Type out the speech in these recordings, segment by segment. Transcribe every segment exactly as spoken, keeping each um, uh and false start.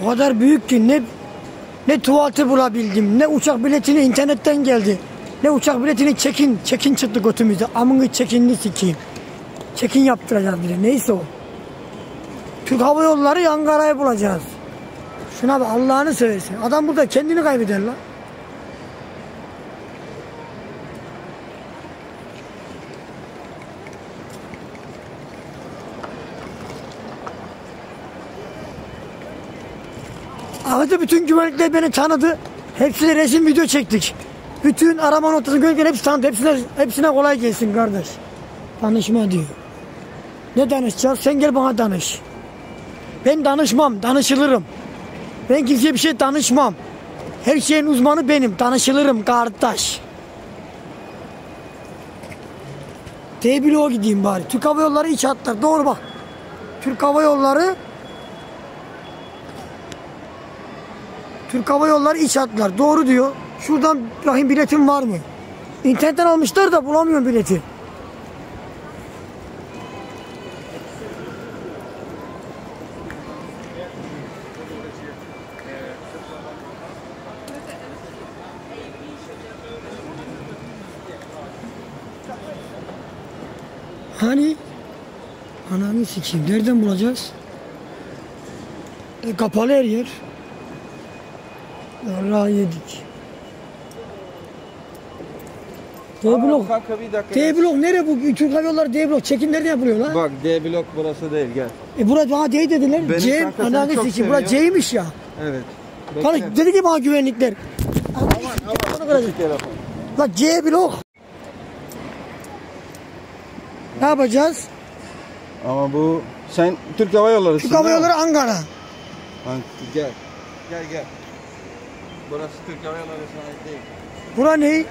o kadar büyük ki ne ne tuvaleti bulabildim, ne uçak biletini internetten geldi. Ne uçak biletini çekin, çekin çıktı götümüzde. Amını çekinli sikeyim. Çekin yaptıracağız bile. Neyse o. Türk Hava Yolları Ankara'yı bulacağız. Şuna bak Allah'ını seversen. Adam burada kendini kaybeder lan. Ahmet'te bütün güvenlikler beni tanıdı. Hepsine resim video çektik. Bütün arama notası görürken hepsi tanıdı. Hepsine, hepsine kolay gelsin kardeş. Danışma diyor. Ne danışacağız? Sen gel bana danış. Ben danışmam, danışılırım. Ben kimseye bir şey danışmam. Her şeyin uzmanı benim, danışılırım kardeş. T bloğa gideyim bari. Türk Hava Yolları iç hatlar. Doğru bak. Türk Hava Yolları Türk Hava Yolları iç hatlar. Doğru diyor. Şuradan bakayım biletim var mı? İnternetten almışlar da bulamıyorum bileti. Hani? Ananı sikeyim. Nereden bulacağız? E, kapalı her yer. Vallahi yedik. D blok. D blok nere bu? Türk Hava Yolları D blok. Çekim nerede yapılıyor lan? Bak D blok burası değil gel. E burası bana D dediler. C ananı sikeyim. Burası C'ymiş ya. Evet. Kanka dedi ki bana güvenlikler. Aman aman. La C blok. Ne yapacağız? Ama bu sen Türk Hava Yolları. Türk Hava Yolları Ankara. Gel. Gel gel. Burası Türk Hava Yolları'na ait değil. Bura ne?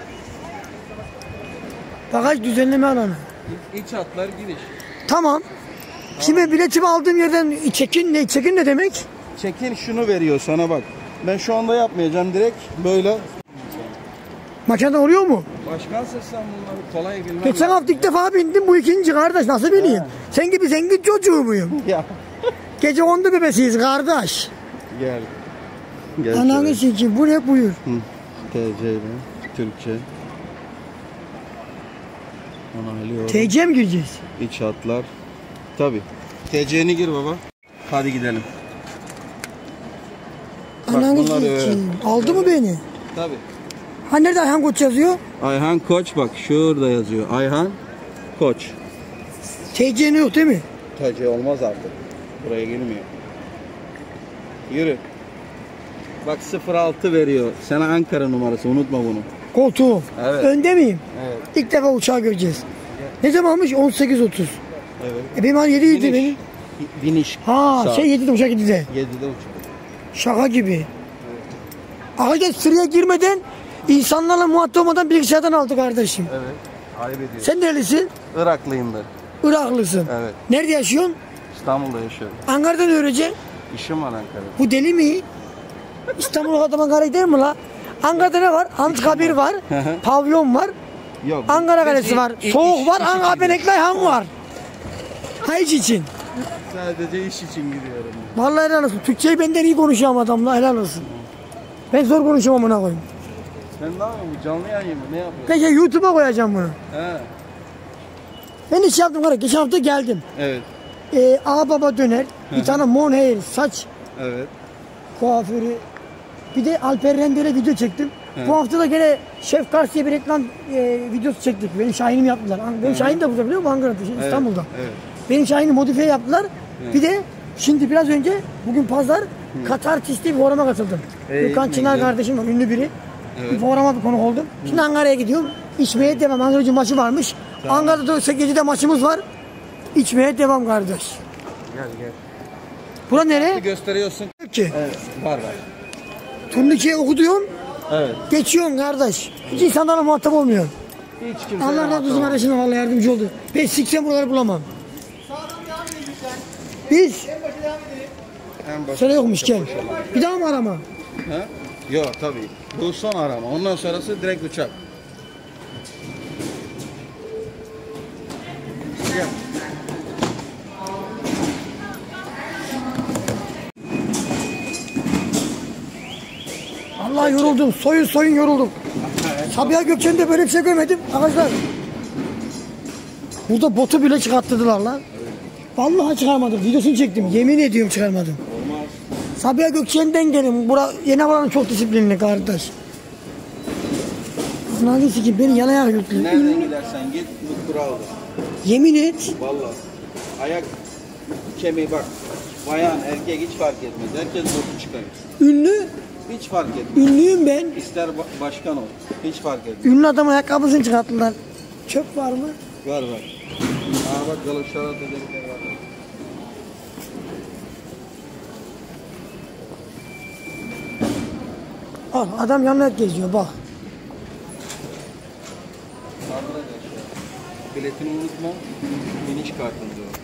Bagaj düzenleme alanı. İç hatlar giriş. Tamam. Kime biletimi aldığım yerden çekin ne? Çekin ne demek? Çekin şunu veriyor sana bak. Ben şu anda yapmayacağım direkt böyle. Makinede oluyor mu? Başkansın sen bunları kolay bilmem. Geçen hafta ilk defa bindim bu ikinci kardeş nasıl bineyim? He. Sen gibi zengin çocuğu muyum? Ya. Gece onda bebesiyiz kardeş. Gel. Gel ananı sikeyim bu ne buyur? Hı. T C ile Türkçe. Onaylıyorum. T C mi gireceğiz? İç hatlar. Tabi. T C'ni gir baba. Hadi gidelim. Ananı sikeyim. Aldı mı beni? Tabi. Ha nerede Ayhan Koç yazıyor? Ayhan Koç bak şurada yazıyor. Ayhan Koç. T C'ni yok değil mi? T C olmaz artık. Buraya girmiyor. Yürü. Bak sıfır altı veriyor. Sana Ankara numarası unutma bunu. Koltuğum. Evet. Önde miyim? Evet. İlk defa uçağı göreceğiz. Evet. Ne zamanmış? on sekiz otuz. Evet. E benim hani yedi yedi benim. Biniş. Ha saat. şey yedide uçak yedide. yedide uçak. Şaka gibi. Evet. Arkadaş sıraya girmeden insanlarla muhatap olmadan bilgisayardan aldı kardeşim. Evet. Ayıp ediyorsun. Sen nerelisin? Iraklıyım ben. Iraklısın. Evet. Nerede yaşıyorsun? İstanbul'da yaşıyorum. Ankara'dan öğreneceksin. İşim var Ankara'da. Bu deli mi? İstanbul'a adam Ankara'ya gider mi la? Ankara'da ne var? Anıtkabir var. Pavyon var. Yok. Ankara Kalesi var. İş, Soğuk iş, var. iş Ankara Benekli Han var. Ha iş için. Sadece iş için gidiyorum. Vallahi helal olsun. Türkçeyi benden iyi konuşuyor adamla helal olsun. Ben zor konuşuyorum ona koyayım. Sen ne yapıyorsun? Canlı yayın mı? Ne yapıyorsun? Peki YouTube'a koyacağım bunu. He. Ben iş yaptım kardeş. Geçen hafta geldim. Evet. Ee, ağa baba döner. Bir tane mon hair saç. Evet. Kuaförü. Bir de Alper Render'e video çektim. Evet. Bu hafta da gene Şef Kars diye bir reklam e, videosu çektik. Benim Şahin'imi yaptılar. Benim evet. Şahin de burada biliyor musun? Ankara'da, evet. İstanbul'da. Evet. Benim Şahin'i modifiye yaptılar. Evet. Bir de şimdi biraz önce bugün pazar Hı. Katartis diye bir programa katıldım. Gökhan Çınar kardeşim var, ünlü biri. Evet. Bir programa bir konuk oldum. Hı. Şimdi Ankara'ya gidiyorum. İçmeye devam. Ankara'cı maçı varmış. Tamam. Ankara'da sekiz gecede maçımız var. İçmeye devam kardeş. Gel gel. Bura nere? Gösteriyorsun. Ki. Evet, var var. Turnikeyi okutuyorsun. Evet. Geçiyorsun kardeş. Hiç insanlarla muhatap olmuyor. Hiç kimse. Allah razı olsun kardeşine vallahi yardımcı oldu. Ben siksen buraları bulamam. Biz. Söyle yokmuş gel. Bir daha mı arama? He? Yok tabii. Bu son arama. Ondan sonrası direkt uçak. Gel. Vallahi yoruldum. Soyun soyun yoruldum. Sabiha Gökçen'de böyle bir şey görmedim. Arkadaşlar. Burada botu bile çıkarttırdılar lan. Vallahi çıkarmadım. Videosunu çektim. Yemin ediyorum çıkarmadım. Olmaz. Sabiha Gökçen'den gelin. Bura yeni varan çok disiplinli kardeş. Anladın ki beni yana yana götürüyor. Nereden gidersen git bu kuraldır. Yemin et. Vallahi. Ayak kemiği bak. Bayan, erkek hiç fark etmez. Herkes botu çıkarır. Ünlü. Hiç fark etmez. Ünlüyüm ben. İster ba- başkan ol. Hiç fark etmez. Ünlü adam ayakkabısını çıkarttılar. Çöp var mı? Var var. Aa bak Galatasaray dedelikleri var. Al adam yanına geziyor bak. Arkadaşlar biletini unutma. Biniş kartını diyor.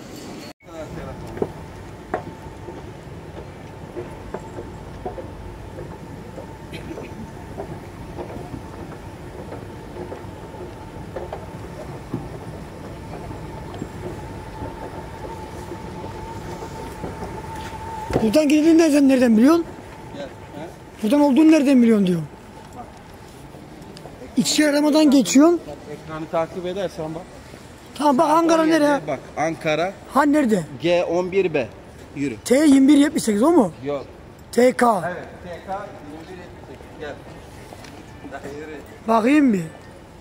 Buradan gidildiğini nereden, nereden biliyorsun? Gel. He? Buradan olduğunu nereden biliyorsun diyorum. İçişleri aramadan geçiyorsun. Bak ekranı takip edersen bak. Tamam bak Ankara nereye? Bak Ankara Ha nerede? G on bir B. Yürü. T yirmi bir yetmiş sekiz o mu? Yok. T K. Evet. T K yirmi bir yetmiş sekiz. Gel. Daha yürü. Bakayım bir.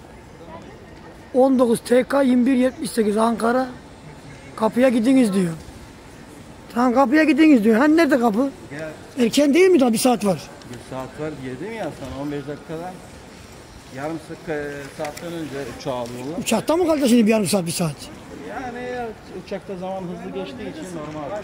on dokuz T K yirmi bir yetmiş sekiz Ankara. Kapıya gidiniz diyor. Tamam kapıya gidiniz diyor. Hani nerede kapı? Gel. Erken değil mi daha bir saat var? Bir saat var yedim ya sana on beş dakikadan. Yarım sa- saatten önce uçağı alıyorlar. Uçakta mı kaldı şimdi bir yarım saat bir saat? Yani ya, uçakta zaman hızlı geçtiği için normal.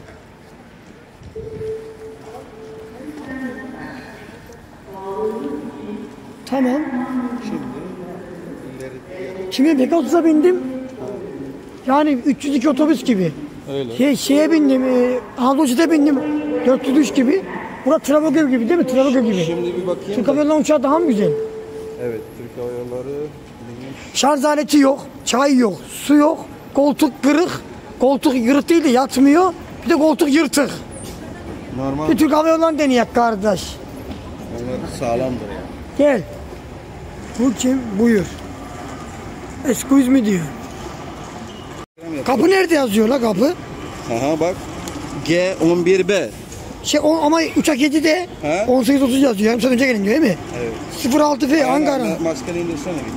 Tamam. Şimdi ileri Şimdi Pegasus'a bindim. Yani üç yüz iki otobüs gibi. öyle. Şey, şeye bindim, e, Anadolu Jet'e bindim. dört yüz üç gibi. Burası Travelgöl gibi değil mi? Travelgöl gibi. Şimdi bir bakayım. Türk da- Hava Yolları uçağı daha mı güzel? Evet, Türk Hava Yolları neymiş? Şarj aleti yok, çay yok, su yok, koltuk kırık. Koltuk yırık değil de yatmıyor. Bir de koltuk yırtık. Normal. Bir Türk Hava Yolları'nı deneyek kardeş. Onlar sağlamdır ya. Gel. Bu kim? Buyur. Excuse me diyor. Kapı nerede yazıyor la kapı? Aha bak. G on bir B. Şey o, ama uçak yedide He? on sekiz otuz yazıyor. Yarım saat önce gelin diyor değil mi? Evet. sıfır altı F Ankara. Ma- Maskeni indirsene bir.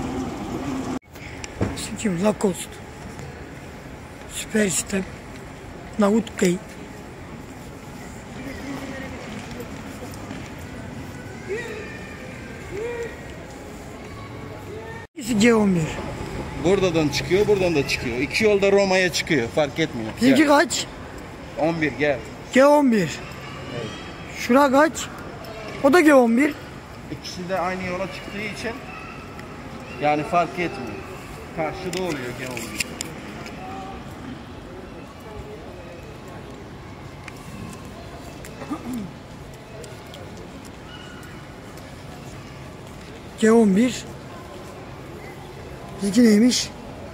Kim? Lacoste. Süper sistem. Nahut Key. G on bir. Buradan çıkıyor, buradan da çıkıyor. İki yolda Roma'ya çıkıyor. Fark etmiyor. Bizimki Gel. kaç? on bir gel. G on bir. Şura kaç? O da G on bir. İkisi de aynı yola çıktığı için yani fark etmiyor. Karşıda oluyor G on bir. G on bir. Bizimki neymiş?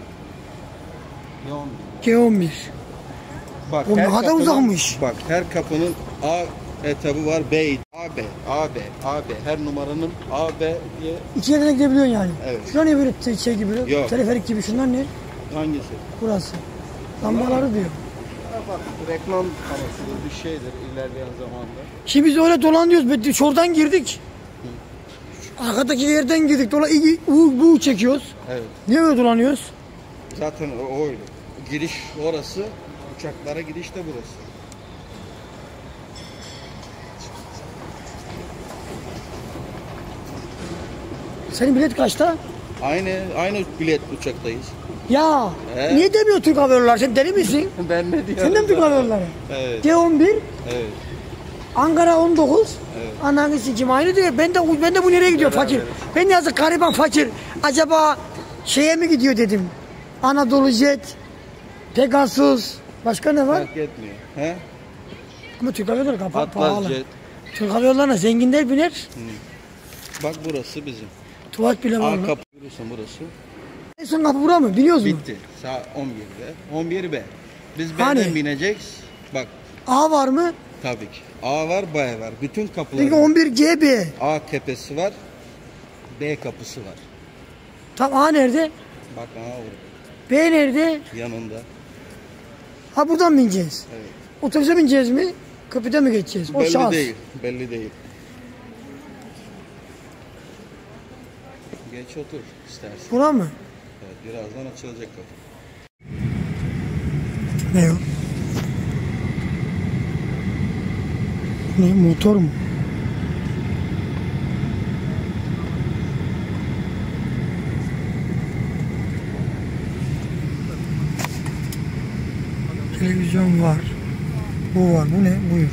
G on bir. G on bir. Bak, O ne her kadar kapının- uzakmış. Bak her kapının A etabı var, B, A, B, A, B, A, B. Her numaranın A, B diye İki yerden gidebiliyorsun yani. Evet. Şuna ne böyle te- şey gibi? Yok. Teleferik gibi şunlar ne? hangisi? Burası. Lambaları diyor. Ha bak reklam parası bir şeydir ilerleyen zamanda. Şimdi biz öyle dolanıyoruz. Biz şuradan girdik. Arkadaki yerden girdik. Dola iyi u bu çekiyoruz. Evet. Niye öyle dolanıyoruz? Zaten o, o öyle. Giriş orası, uçaklara gidiş de burası. Senin bilet kaçta? Aynı aynı bilet uçaktayız. Ya He? niye demiyor Türk Hava Yolları? Sen deli misin? Ben ne diyorum? Sen de mi Türk Hava Yolları? Evet. G on bir, Evet. Ankara on dokuz. Evet. Ananı sikim aynı diyor. Ben de ben de bu nereye gidiyor Beraber. fakir? Ben yazık gariban fakir. Acaba şeye mi gidiyor dedim. Anadolu Jet, Pegasus. Başka ne var? Fark etmiyor. He? Ama Türk Hava Yolları kapalı Atlas pahalı. Jet. Türk Hava Yolları'na zenginler biner. Bak burası bizim. Tuvalet bile var. A lan. kapı görüyorsun burası. En son kapı bura mı? Biliyoruz mu? Bitti. Sağ on birde. on bir B. Biz B'den Hani? bineceğiz. Bak A var mı? Tabii ki. A var, B var. Bütün Peki kapıların on bir G B. A tepesi var, B kapısı var. Tam A nerede? Bak A orada. B nerede? Yanında. Ha buradan mı ineceğiz? Evet. Otobüse bineceğiz mi? Kapıda mı geçeceğiz? O Belli şahıs. değil. Belli değil. Geç otur istersen. Buna mı? Evet, birazdan açılacak kapı. Ne o? Ne, motor mu? Televizyon var. Bu var. Bu ne? Buyur.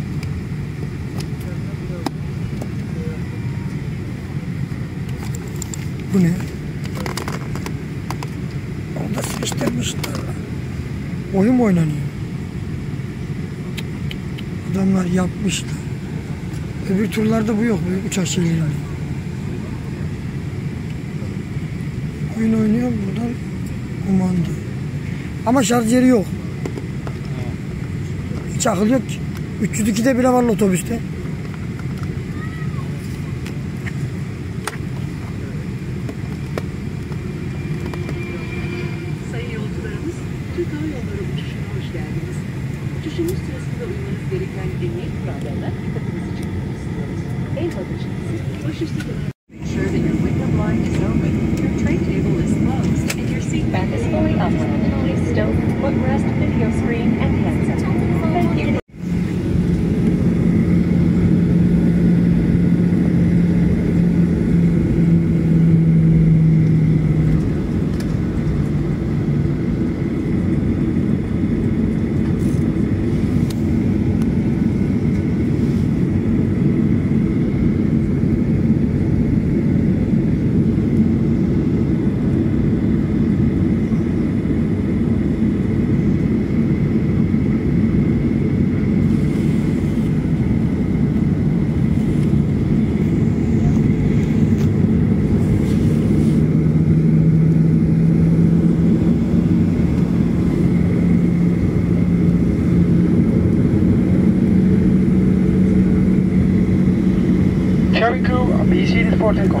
Bu ne? Onu da sıkıştırmışlar. Oyun mu oynanıyor? Adamlar yapmışlar. Öbür turlarda bu yok. Bu uçak şeylerinde. Oyun oynuyor. Buradan kumanda. Ama şarj yeri yok. Hiç akıl yok ki. üç yüz ikide bile var otobüste. Sayın yolcularımız, Türk Hava Yolları uçuşuna hoş geldiniz. Uçuşumuz sırasında uymanız gereken emniyet kurallarına dikkatinizi çekmek istiyoruz. El bagajınızı başüstü kenara. Make sure that your window blind is open, your tray table is closed, and your seat belt is fully up. Please don't footrest, video screen, and handset. Thank you. Cabin crew, be seated for takeoff.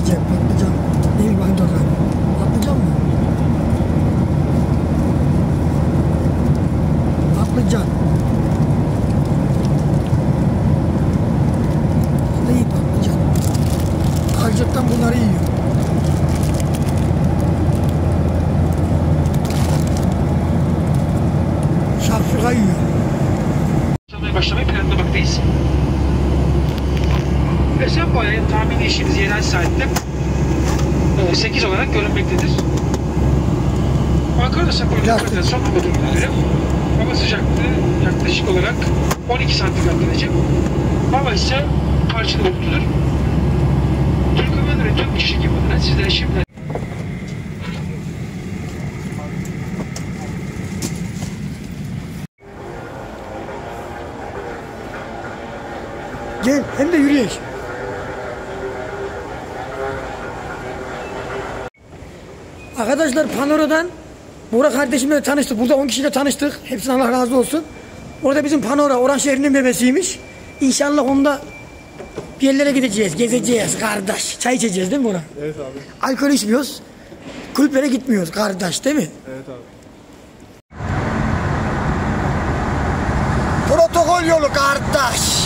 diyeceğim. Patlıcan. Ne bileyim ben de oradan. Patlıcan mı? Patlıcan. Ne iyi patlıcan. Harcıktan bunları yiyor. Şapşuka yiyor. Başlamayı planlamaktayız. Esenboğa'ya tahmini işimiz yerel saatte sekiz olarak görünmektedir. Ankara'da Esenboğa'da son hava durumuna göre hava sıcaklığı yaklaşık olarak on iki santigrat derece. Hava ise parçalı bulutludur. Türk Hava Yolları tüm uçuş ekibi adına sizlere şimdiden Gel hem de yürüyüş. Arkadaşlar Panora'dan Burak kardeşimle tanıştık. Burada on kişiyle tanıştık. Hepsine Allah razı olsun. Orada bizim Panora Oran şehrinin bebesiymiş. İnşallah onda bir yerlere gideceğiz, gezeceğiz kardeş. Çay içeceğiz değil mi Burak? Evet abi. Alkol içmiyoruz. Kulüplere gitmiyoruz kardeş değil mi? Evet abi. Protokol yolu kardeş.